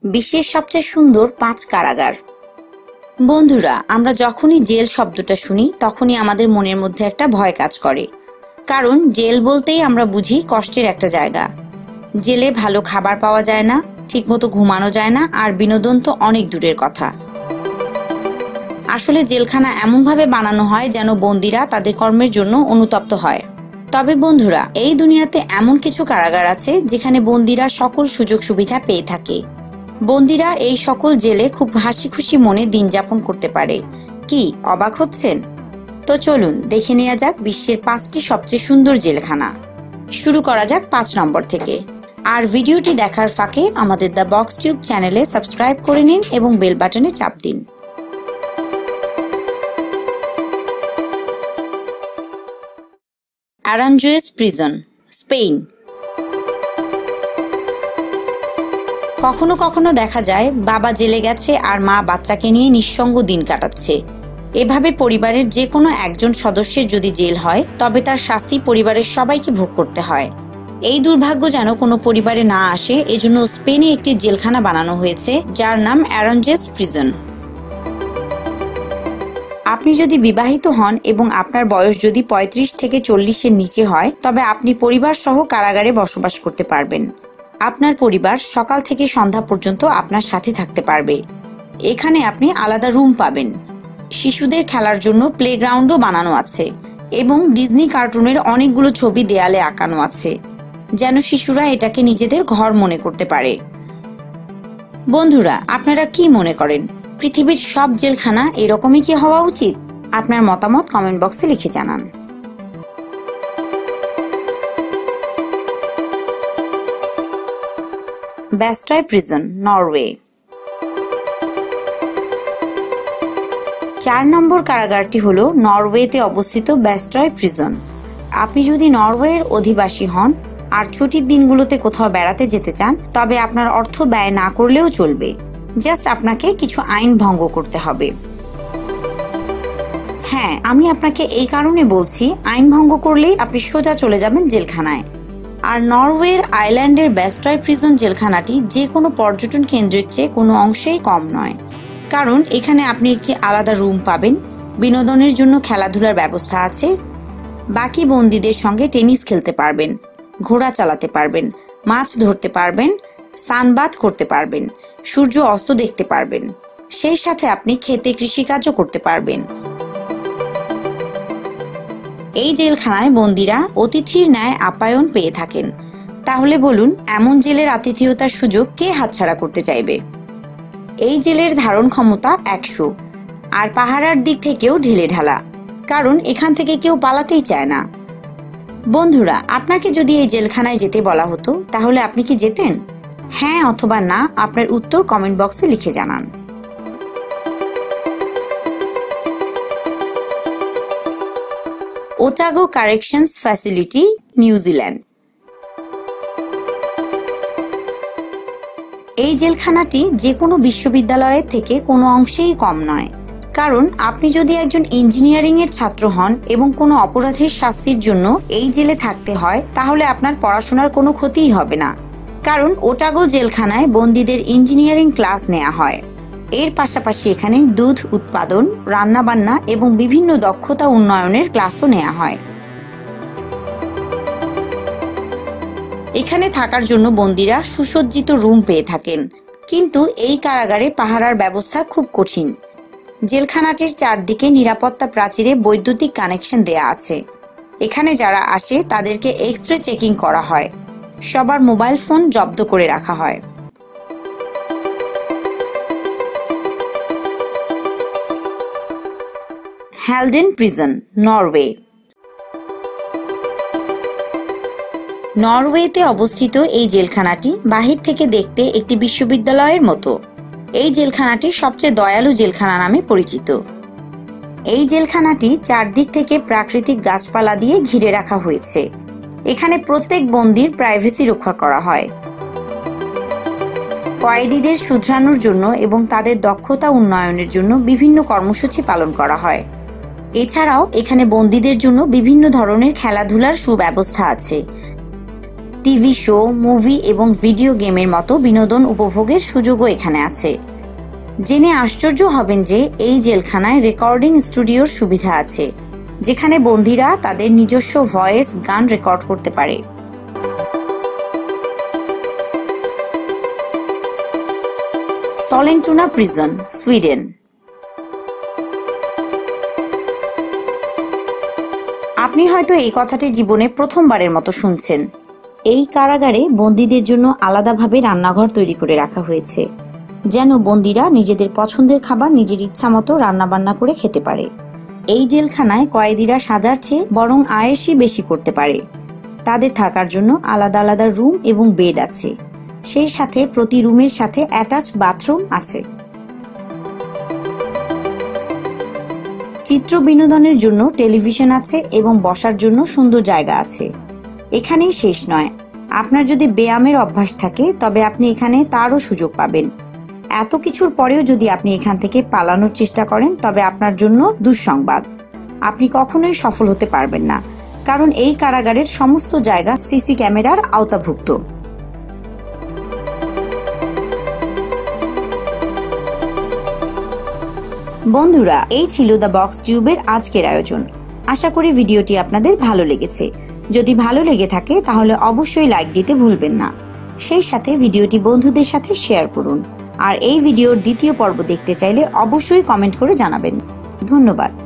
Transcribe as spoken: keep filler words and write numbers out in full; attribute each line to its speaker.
Speaker 1: বিশ্বের সবচেয়ে সুন্দর পাঁচ কারাগার। বন্ধুরা, আমরা যখনই জেল শব্দটা শুনি তখনই আমাদের মনের মধ্যে একটা ভয় কাজ করে, কারণ জেল বলতেই আমরা বুঝি কষ্টের একটা জায়গা। জেলে ভালো খাবার পাওয়া যায় না, ঠিকমতো ঘুমানো যায় না, আর বিনোদন তো অনেক দূরের কথা। আসলে জেলখানা এমনভাবে বানানো হয় যেন বন্দীরা তাদের কর্মের জন্য অনুতপ্ত হয়। তবে বন্ধুরা, এই দুনিয়াতে এমন কিছু কারাগার আছে যেখানে বন্দীরা সকল সুযোগ সুবিধা পেয়ে থাকে। বন্দীরা এই সকল জেলে খুব হাসি খুশি মনে দিন যাপন করতে পারে। কি অবাক হচ্ছেন? তো চলুন দেখে নেওয়া যাক বিশ্বের পাঁচটি সবচেয়ে সুন্দর জেলখানা। শুরু করা যাক পাঁচ নম্বর থেকে। আর ভিডিওটি দেখার ফাঁকে আমাদের দ্য বক্স টিউব চ্যানেলে সাবস্ক্রাইব করে নিন এবং বেল বাটনে চাপ দিন। Aranjuez prison, Spain. কখনো কখনো দেখা যায় বাবা জেলে গেছে আর মা বাচ্চাকে নিয়ে নিঃসঙ্গ দিন কাটাচ্ছে। এভাবে পরিবারের যে কোনো একজন সদস্যের যদি জেল হয় তবে তার শাস্তি পরিবারের সবাইকে ভোগ করতে হয়। এই দুর্ভাগ্য যেন কোনো পরিবারে না আসে, এজন্য স্পেনে একটি জেলখানা বানানো হয়েছে যার নাম আরানজুয়েস প্রিজন। আপনি যদি বিবাহিত হন এবং আপনার বয়স যদি পঁয়ত্রিশ থেকে চল্লিশের নিচে হয় তবে আপনি পরিবার সহ কারাগারে বসবাস করতে পারবেন। আপনার পরিবার সকাল থেকে সন্ধ্যা পর্যন্ত আপনার সাথে থাকতে পারবে। এখানে আপনি আলাদা রুম পাবেন। শিশুদের খেলার জন্য প্লেগ্রাউন্ডও বানানো আছে এবং ডিজনি কার্টুনের অনেকগুলো ছবি দেয়ালে আঁকানো আছে, যেন শিশুরা এটাকে নিজেদের ঘর মনে করতে পারে। বন্ধুরা, আপনারা কি মনে করেন পৃথিবীর সব জেলখানা এরকমই কি হওয়া উচিত? আপনার মতামত কমেন্ট বক্সে লিখে জানান। Bastoy prison, Norway. চার নম্বর কারাগারটি হলো নরওয়েতে অবস্থিত ব্যাস্টয় প্রিজন। আপনি যদি নরওয়ের অধিবাসী হন আর ছুটির দিনগুলোতে কোথাও বেড়াতে যেতে চান তবে আপনার অর্থ ব্যয় না করলেও চলবে। জাস্ট আপনাকে কিছু আইন ভঙ্গ করতে হবে। হ্যাঁ, আমি আপনাকে এই কারণে বলছি, আইন ভঙ্গ করলেই আপনি সোজা চলে যাবেন জেলখানায়। আর নরওয়ের আইল্যান্ডের ব্যাস্টয় প্রিজন জেলখানাটি যে কোনো পর্যটন কেন্দ্রের চেয়ে কোনো অংশেই কম নয়, কারণ এখানে আপনি একটি আলাদা রুম পাবেন, বিনোদনের জন্য খেলাধুলার ব্যবস্থা আছে, বাকি বন্দীদের সঙ্গে টেনিস খেলতে পারবেন, ঘোড়া চালাতে পারবেন, মাছ ধরতে পারবেন, সানবাথ করতে পারবেন, সূর্য অস্ত দেখতে পারবেন, সেই সাথে আপনি খেতে কৃষিকাজও করতে পারবেন। এই জেলখানায় বন্দীরা অতিথির ন্যায় আপ্যায়ন পেয়ে থাকেন। তাহলে বলুন, এমন জেলের আতিথেয়তার সুযোগ কে হাতছাড়া করতে চাইবে? এই জেলের ধারণ ক্ষমতা একশো, আর পাহারার দিক থেকেও ঢেলে ঢালা, কারণ এখান থেকে কেউ পালাতেই চায় না। বন্ধুরা, আপনাকে যদি এই জেলখানায় যেতে বলা হতো তাহলে আপনি কি যেতেন? হ্যাঁ অথবা না আপনার উত্তর কমেন্ট বক্সে লিখে জানান। Otago corrections facility, New Zealand. এই জেলখানাটি যে কোনো বিশ্ববিদ্যালয়ের থেকে কোনো অংশেই কম নয়, কারণ আপনি যদি একজন ইঞ্জিনিয়ারিং এর ছাত্র হন এবং কোনো অপরাধের শাস্তির জন্য এই জেলে থাকতে হয় তাহলে আপনার পড়াশোনার কোনো ক্ষতিই হবে না, কারণ ওটাগো জেলখানায় বন্দীদের ইঞ্জিনিয়ারিং ক্লাস নেওয়া হয়। এর পাশাপাশি এখানে দুধ উৎপাদন, রান্নাবান্না এবং বিভিন্ন দক্ষতা উন্নয়নের ক্লাসও নেওয়া হয়। এখানে থাকার জন্য বন্দীরা সুসজ্জিত রুম পেয়ে থাকেন, কিন্তু এই কারাগারে পাহারার ব্যবস্থা খুব কঠিন। জেলখানাটির চারদিকে নিরাপত্তা প্রাচীরে বৈদ্যুতিক কানেকশন দেয়া আছে। এখানে যারা আসে তাদেরকে এক্স রে চেকিং করা হয়, সবার মোবাইল ফোন জব্দ করে রাখা হয়। Haldane prison, Norway. নরওয়েতে অবস্থিত এই জেলখানাটি বাহির থেকে দেখতে একটি বিশ্ববিদ্যালয়ের মতো। এই জেলখানাটি সবচেয়ে দয়ালু জেলখানা নামে পরিচিত। এই জেলখানাটি চারদিক থেকে প্রাকৃতিক গাছপালা দিয়ে ঘিরে রাখা হয়েছে। এখানে প্রত্যেক বন্দীর প্রাইভেসি রক্ষা করা হয়। কয়েদিদের শুধরানোর জন্য এবং তাদের দক্ষতা উন্নয়নের জন্য বিভিন্ন কর্মসূচি পালন করা হয়। এছাড়াও এখানে বন্দীদের জন্য বিভিন্ন ধরনের খেলাধুলার সুব্যবস্থা আছে। টিভি শো, মুভি এবং ভিডিও গেমের মতো বিনোদন উপভোগের সুযোগও এখানে আছে। জেনে আশ্চর্য হবেন যে এই জেলখানায় রেকর্ডিং স্টুডিওর সুবিধা আছে, যেখানে বন্দীরা তাদের নিজস্ব ভয়েস গান রেকর্ড করতে পারে। Solentuna prison, Sweden. আপনি হয়তো এই কথাটি জীবনে প্রথমবারের মতো শুনছেন। এই কারাগারে বন্দীদের জন্য আলাদাভাবে রান্নাঘর তৈরি করে রাখা হয়েছে, যেন বন্দীরা নিজেদের পছন্দের খাবার নিজের ইচ্ছা মতো রান্নাবান্না করে খেতে পারে। এই জেলখানায় কয়েদিরা সাজার চেয়ে বরং আয়েশই বেশি করতে পারে। তাদের থাকার জন্য আলাদা আলাদা রুম এবং বেড আছে, সেই সাথে প্রতি রুমের সাথে অ্যাটাচ বাথরুম আছে। চিত্র বিনোদনের জন্য টেলিভিশন আছে এবং বসার জন্য সুন্দর জায়গা আছে। এখানেই শেষ নয়, আপনার যদি ব্যায়ামের অভ্যাস থাকে তবে আপনি এখানে তারও সুযোগ পাবেন। এত কিছুর পরেও যদি আপনি এখান থেকে পালানোর চেষ্টা করেন তবে আপনার জন্য দুঃসংবাদ, আপনি কখনোই সফল হতে পারবেন না, কারণ এই কারাগারের সমস্ত জায়গা সিসি ক্যামেরার আওতাভুক্ত। বন্ধুরা, এই ছিল দ্য বক্স টিউবের আজকের আয়োজন। আশা করি ভিডিওটি আপনাদের ভালো লেগেছে। যদি ভালো লেগে থাকে তাহলে অবশ্যই লাইক দিতে ভুলবেন না। সেই সাথে ভিডিওটি বন্ধুদের সাথে শেয়ার করুন। আর এই ভিডিওর দ্বিতীয় পর্ব দেখতে চাইলে অবশ্যই কমেন্ট করে জানাবেন। ধন্যবাদ।